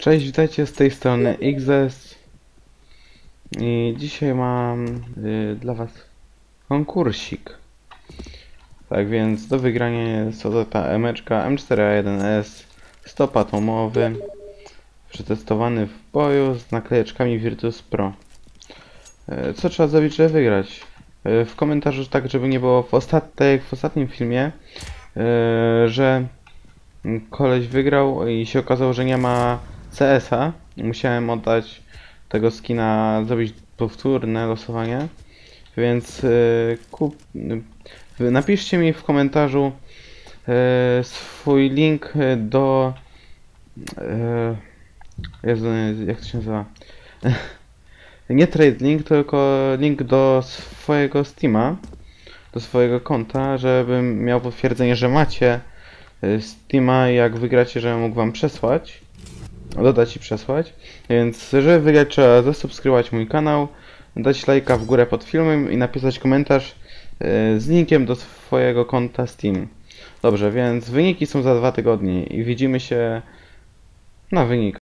Cześć, witajcie z tej strony XS i dzisiaj mam dla was konkursik. Tak więc do wygrania jest oto ta emeczka M4A1S stop atomowy przetestowany w boju z naklejeczkami Virtus Pro. Co trzeba zrobić, żeby wygrać? W komentarzu, tak żeby nie było tak jak w ostatnim filmie, że koleś wygrał i się okazało, że nie ma CS-a. Musiałem oddać tego skina, zrobić powtórne losowanie. Więc napiszcie mi w komentarzu swój link do Jezu, jak to się nazywa? Nie trade link, tylko link do swojego Steama, do swojego konta, żebym miał potwierdzenie, że macie Steama, jak wygracie, żebym mógł wam przesłać, dodać i przesłać. Więc żeby wygrać, trzeba zasubskrybować mój kanał, dać lajka w górę pod filmem i napisać komentarz z linkiem do swojego konta Steam. Dobrze, więc wyniki są za 2 tygodnie i widzimy się na wynikach.